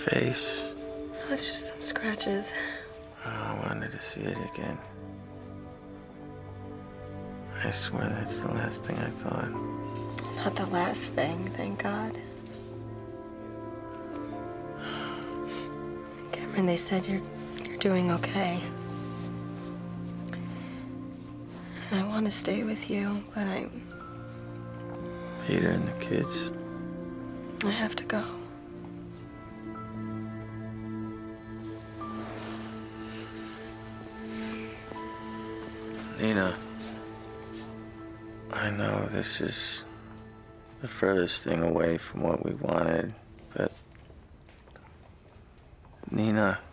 face? Oh, it's just some scratches. Oh, I wanted to see it again. I swear that's the last thing I thought. Not the last thing, thank God. Cameron, they said you're doing okay. And I want to stay with you, but Peter and the kids. I have to go. Nina, I know this is the furthest thing away from what we wanted, but Nina,